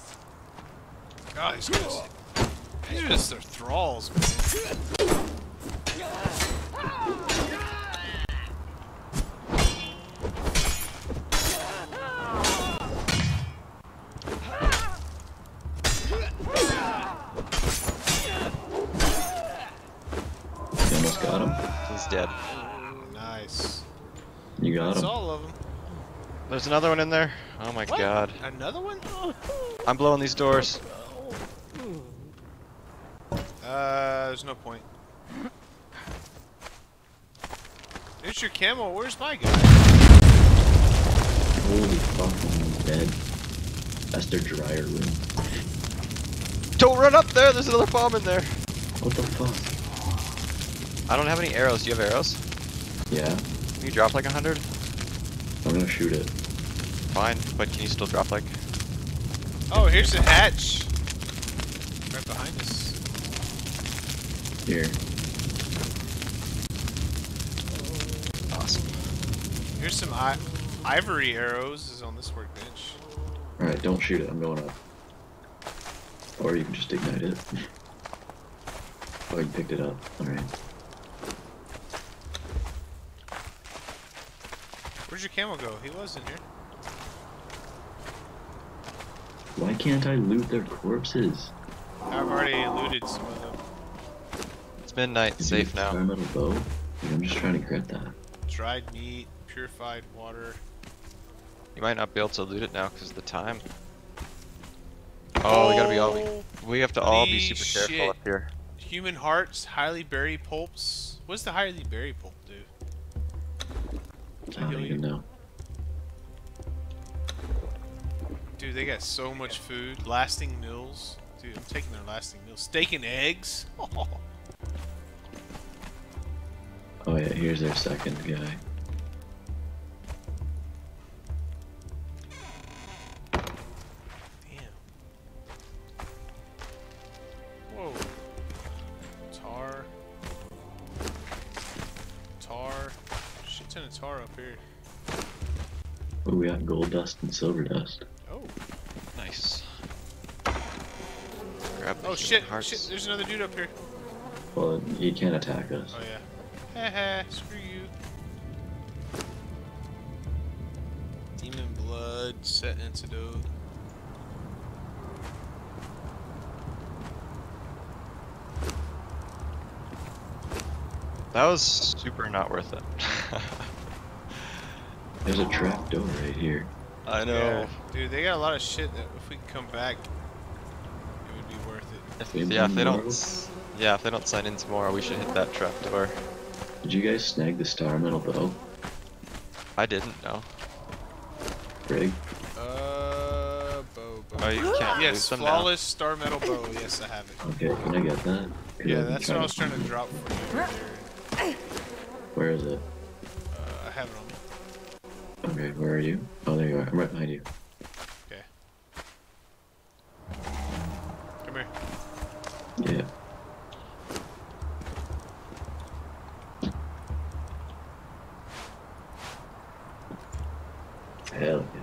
God, these are just their thralls, man. You almost got him. He's dead. Nice. You got That's him. all of them. There's another one in there. Oh my What? god. Another one? I'm blowing these doors. There's no point. There's your camo. Where's my guy? Holy fuck, I'm dead. That's their dryer room. Don't run up there. There's another bomb in there. What the fuck? I don't have any arrows. Do you have arrows? Yeah, Can you drop like 100? I'm gonna shoot it. Fine, but can you still drop like? Oh, here's the hatch. Right behind us. Here. Awesome. Here's some ivory arrows is on this workbench. Alright, don't shoot it, I'm going up. Or you can just ignite it. Oh, you picked it up. Alright. Where'd your camo go? He was in here. Why can't I loot their corpses? I've already looted some of them. It's midnight. Is Safe it a now. experimental bow? Like, I'm just trying to get that. Dried meat, purified water. You might not be able to loot it now because of the time. Oh, we gotta be all. We have to all be super careful shit. up here. Human hearts, highly berry pulps. What's the highly berry pulp do? I don't even know. Dude, they got so much food. Lasting meals. Dude, I'm taking their lasting meals. Steak and eggs. Oh yeah, here's their second guy. Damn. Whoa. Tar. Tar. Shit ton of tar up here. Oh, we got gold dust and silver dust. Oh. Nice. Grab the Oh shit. hearts. Shit, there's another dude up here. Well, he can't attack us. Oh yeah. Haha, screw you. Demon blood, set antidote. That was super not worth it. There's a trap door right here. I know. Yeah. Dude, they got a lot of shit that if we can come back, it would be worth it. If they don't sign in tomorrow, we should hit that trap door. Did you guys snag the star metal bow? I didn't know. Rig? Bow. Oh, you can't Yes, lose them flawless star metal bow. Yes, I have it. Okay, can I get that? 'Cause Yeah, I've been that's what I was trying to drop for you right there. Where is it? I have it on me. Okay, where are you? Oh, there you are. I'm right behind you. Okay. Come here. Yeah. Hell yeah.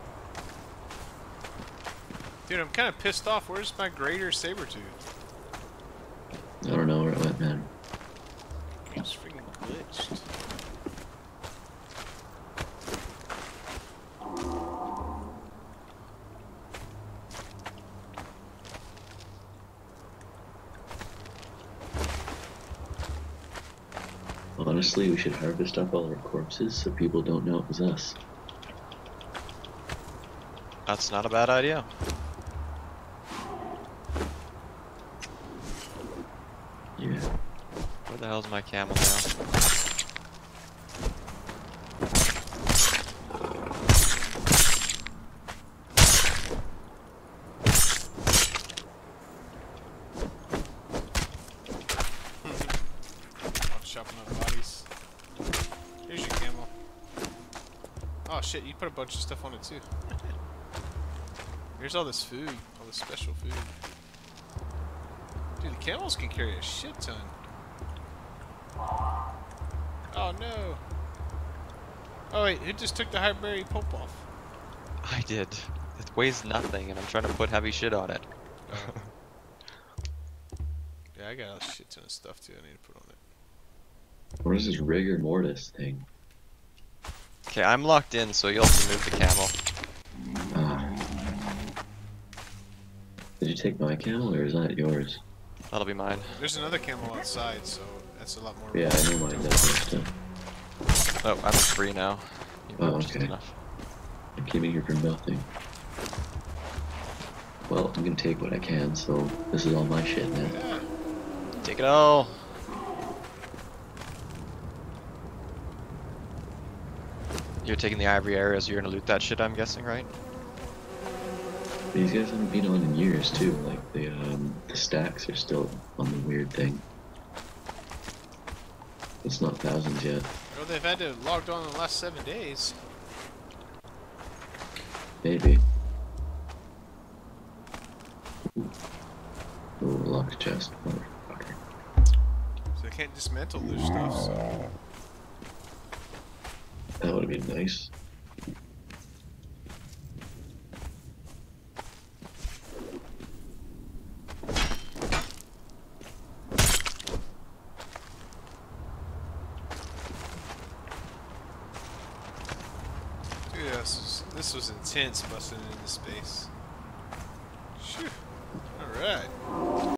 Dude, I'm kind of pissed off. Where's my greater saber tooth? I don't know where it went, man. It's freaking glitched. Honestly, we should harvest up all our corpses so people don't know it was us. That's not a bad idea. Yeah. Where the hell's my camel now? I'm chopping up bodies. Here's your camo. Oh shit, you put a bunch of stuff on it too. Here's all this food, all this special food. Dude, the camels can carry a shit ton. Oh no. Oh wait, who just took the high berry pulp off? I did. It weighs nothing, and I'm trying to put heavy shit on it. Yeah, I got a shit ton of stuff too I need to put on it. What is this rigor mortis thing? Okay, I'm locked in, so you'll have to move the camel. Did you take my camel, or is that yours? That'll be mine. There's another camel outside, so that's a lot more. Yeah, I know mine does. Oh, I'm free now. Oh, Just okay. enough. I came in here for nothing. Well, I'm gonna take what I can, so this is all my shit now. Yeah. Take it all. You're taking the ivory areas, you're gonna loot that shit, I'm guessing, right? These guys haven't been on in years too. Like the stacks are still on the weird thing. It's not thousands yet. Well, they've had to logged on in the last 7 days. Maybe. Ooh, locked chest, motherfucker. So they can't dismantle their stuff. So. That would have been nice. Dude, this was intense busting into space. Phew. Alright.